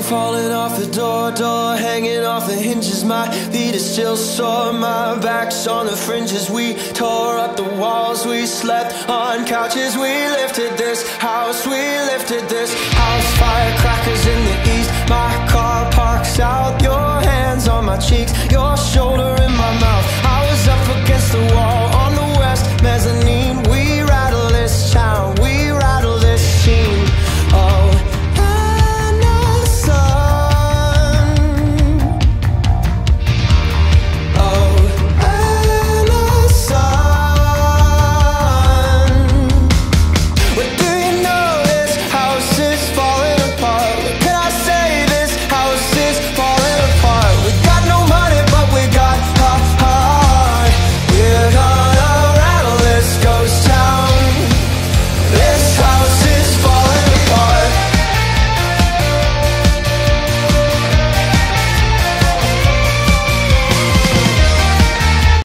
falling off the door hanging off the hinges. My feet are still sore, my back's on the fringes. We tore up the walls, we slept on couches. We lifted this house, we lifted this house. Firecrackers in the east, my car parks out. Your hands on my cheeks, your shoulder in my mouth. I was up against the wall,